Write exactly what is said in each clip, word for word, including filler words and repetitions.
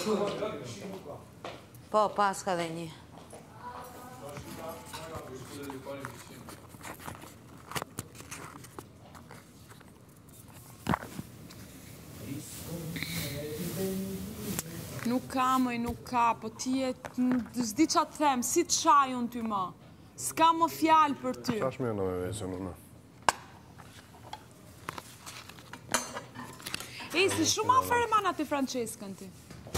Po, pas ka dhe një. Nuk ka, mëj, nuk ka, po ti e... Zdi qa të them, si të shaj unë ty ma. S'ka më fjalë për ty. Qa shme në me veqen unë? E, si shumë afer e mana të Franceskën ti.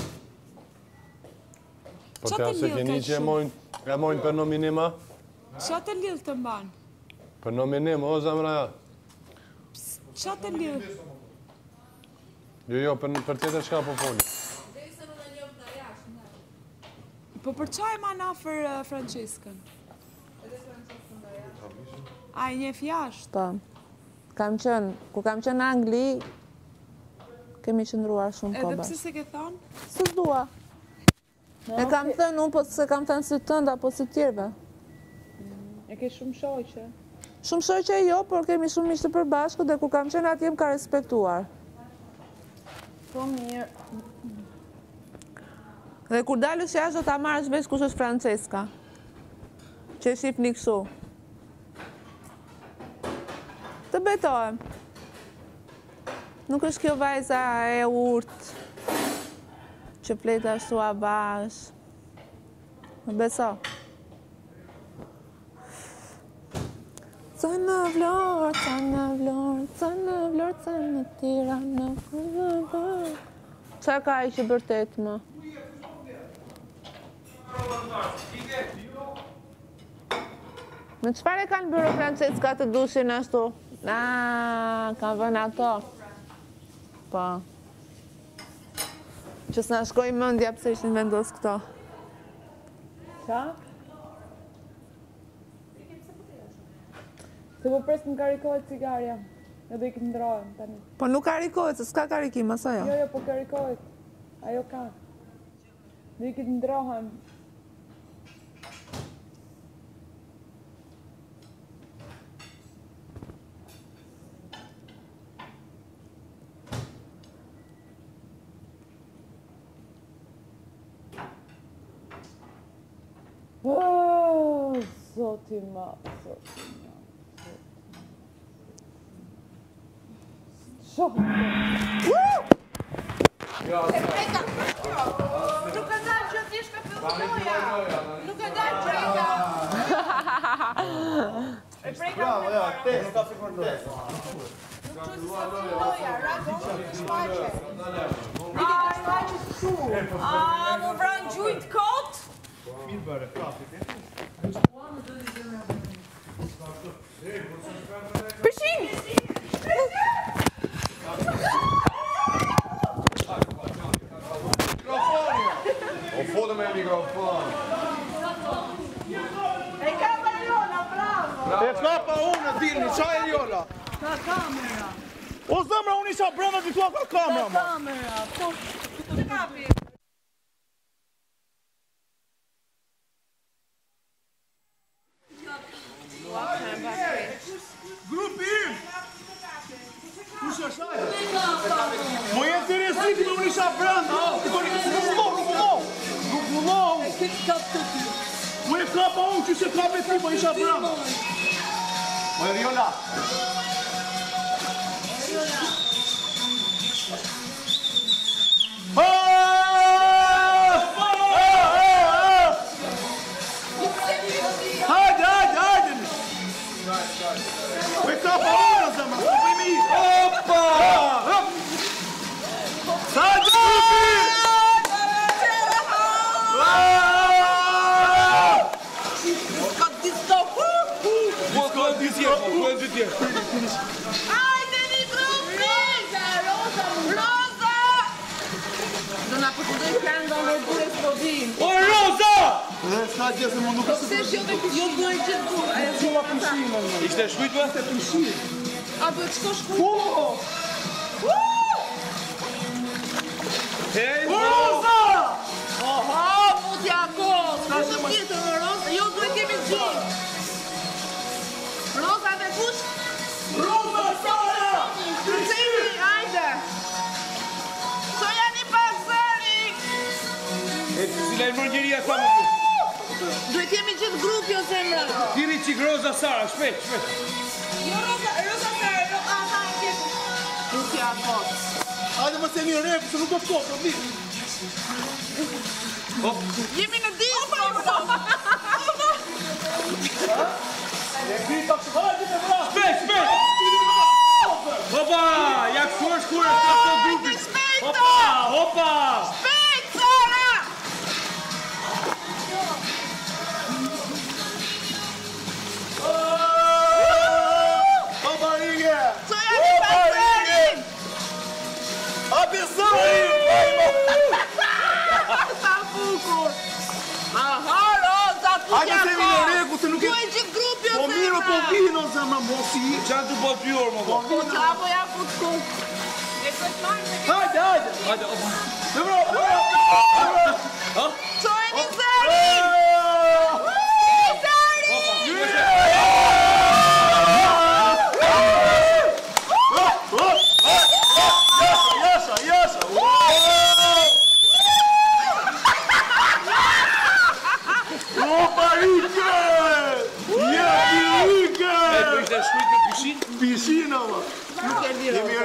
Po të jasë e keni që e mojnë për nominima? Qa të lidhë të mbanë? Për nominima, o zamra ja. Qa të lidhë? Jo, jo, për tjetër shka po foli. Po për qa e ma na afer Franceskën? A e njef jashtë? Po, kam qënë, ku kam qënë në Angli, kemi qëndruar shumë kobash. Edhe pëse se ke thonë? Së dua. E kam thënë unë, po se kam thënë si tënda, po si tjerve. E ke shumë shoqe? Shumë shoqe jo, por kemi shumë mishtë përbashku dhe ku kam qenë atje më ka respektuar. Po mirë. Dhe kur dalësh jashtë do ta marrësh vesh kush është Franceska. Që shif një kështu. Të betohem. Nuk është kjo vajza e urtë, që fleta ashtu avash. Më beso. Ca në vlorë, ca në vlorë, ca në vlorë, ca në tira në vlorë. Qa ka i që bërtet më? Në qëfar e kanë bërë Franceska të dushin ashtu? Na, kanë vënë ato. Po. Që s'na shkoj mëndja pëse ishin vendos këto. Qa? Se po presë më karikohet cigarja. Edhe i këtë ndrojëm tani. Po nuk karikohet, se s'ka karikim, asa jo? Jo, jo, po karikohet. Ajo ka. Dhe i këtë ndrojëm. Oh, zoti ma, zoti ma, zoti ma. E preka! Nuk e dalë që t'ishtë ka filloja! Nuk e dalë preka! E preka! Bravo, ja, test, ka si për test. Nuk që si ka filloja, rago, shmaqe. Nike ka shmaqe të shumë. A, më vranë gjujt kot? Mirë bërë, prapit, e? Përshim! O foda me mikrofon. E ka Mariola, bravo! E kapa unë, dirmi, qa e Jola? Ka kamera! O zëmra, unë isha brenda të tua ka kamera, ma. Kamera, po, të kapi. Grupi im! Kush është ajë? Mo jetë të resiti me unë isha brenda, o! Nuk vullohu, nuk vullohu! Nuk vullohu! E këtë kap të ty. Mo e kapa unë, që se kape ti, mo isha brenda. Mo e Riola! Hajde, hajde, hajde! Mo e kapa unë, zëma, së për mi! Opa! Hajde! Hajde një grupi! Roza! Roza! Do na përkudoj plan do në bure s'podin. O, Roza! E, s'ka gjë se më nuk Po se jo dhe jo bëjë që të bure. Ajo Qova pushinë, në. Ishte shkujt, me? Ishte pushinë. A do të shko shku? Po! Hej, Roza! Oha, mutja ko! Ska shumë tjetër në Roza? Jo, duhet kemi gjithë. Roza dhe kush? Roza, Sara! Krycimi, hajde! So janë i pasëri! si lajmëron njëria sa më shumë. Duhet jemi gjithë grupi o zemra. Tiri qik Roza Sara, shpejt, shpejt. Jo Rosa, Rosa Sara, ro, a, ta, tjetër. Grupja kot. Hajde më se një reku, se nuk është kot, o di. Jemi në disco. E krita që hajde me vra. Shpejt, shpejt. Hopa, ja këshur shkure, të të grupit. Hopa, hopa. Shpejt, Sara! Hopa, Rige. Soja një paserin! Hapi Sari! Sa bukur! Aha, Roza, Hajde putja se mi në reku, se nuk e... Duhet gjithë grupi o Po zemra. miro, po vino, zemra, mosi. Qanë të po dy orë, më po. Po qavo ja fut kuk. Hajde, hajde. Hajde, opa. Zemra, zemra. Soja një zarin! Një zarin! Jasha, jasha. Opa, Rike! Jeti, Rike! E, për ishte shkujt në pishin? Pishin, ama. Nuk e lirë. Jemi